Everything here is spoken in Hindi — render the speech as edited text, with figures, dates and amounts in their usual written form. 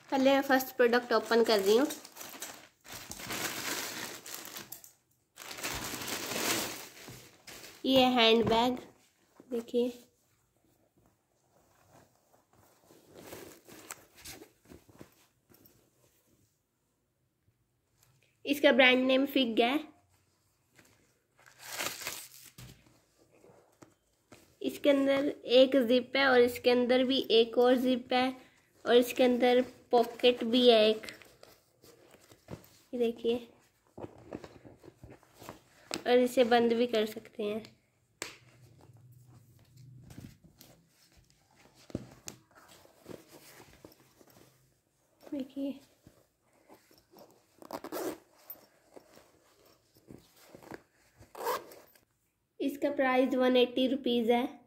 पहले मैं फर्स्ट प्रोडक्ट ओपन कर रही हूँ। ये हैंड बैग देखिए, इसका ब्रांड नेम फिग है। इसके अंदर एक जिप है और इसके अंदर भी एक और जिप है और इसके अंदर पॉकेट भी है एक, ये देखिए, और इसे बंद भी कर सकते हैं। देखिए, इसका प्राइस 180 रुपीज़ है।